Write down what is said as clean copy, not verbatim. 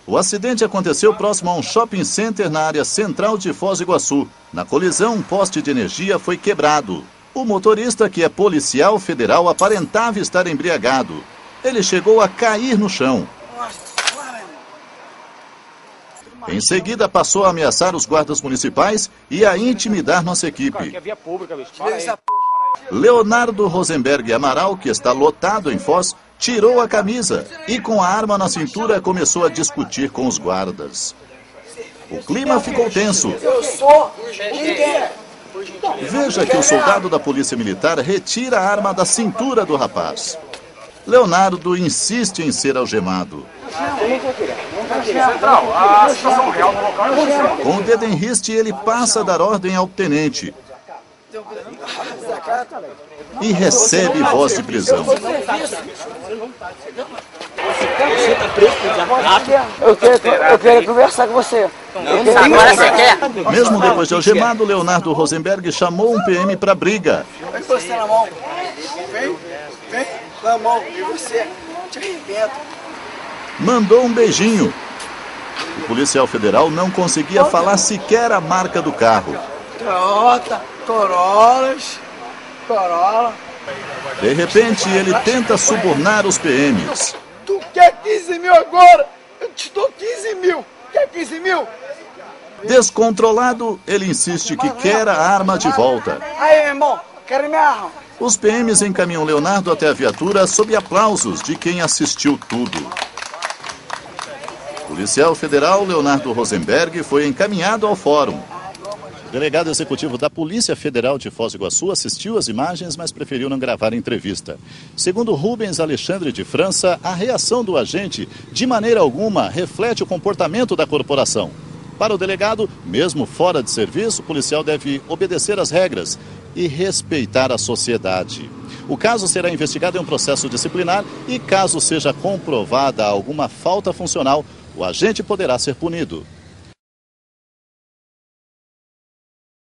O acidente aconteceu próximo a um shopping center na área central de Foz do Iguaçu. Na colisão, um poste de energia foi quebrado. O motorista, que é policial federal, aparentava estar embriagado. Ele chegou a cair no chão. Em seguida, passou a ameaçar os guardas municipais e a intimidar nossa equipe. Leonardo Rosenberg Amaral, que está lotado em Foz, tirou a camisa e, com a arma na cintura, começou a discutir com os guardas. O clima ficou tenso. Veja que o soldado da Polícia Militar retira a arma da cintura do rapaz. Leonardo insiste em ser algemado. Com o dedo em riste, ele passa a dar ordem ao tenente e recebe voz de prisão. Eu quero conversar com você. Agora você quer? Mesmo depois de algemado, Leonardo Rosenberg chamou um PM para briga. Vem você na mão. Vem na mão. E você te arrebenta. Mandou um beijinho. O policial federal não conseguia falar sequer a marca do carro. Toyota, Corolla. De repente, ele tenta subornar os PMs. Tu quer 15 mil agora? Eu te dou 15 mil. Quer 15 mil? Descontrolado, ele insiste que quer a arma de volta. Aí, meu irmão, quero minha arma. Os PMs encaminham Leonardo até a viatura sob aplausos de quem assistiu tudo. O policial federal Leonardo Rosenberg foi encaminhado ao fórum. O delegado executivo da Polícia Federal de Foz do Iguaçu assistiu às imagens, mas preferiu não gravar a entrevista. Segundo Rubens Alexandre de França, a reação do agente, de maneira alguma, reflete o comportamento da corporação. Para o delegado, mesmo fora de serviço, o policial deve obedecer às regras e respeitar a sociedade. O caso será investigado em um processo disciplinar e, caso seja comprovada alguma falta funcional, o agente poderá ser punido.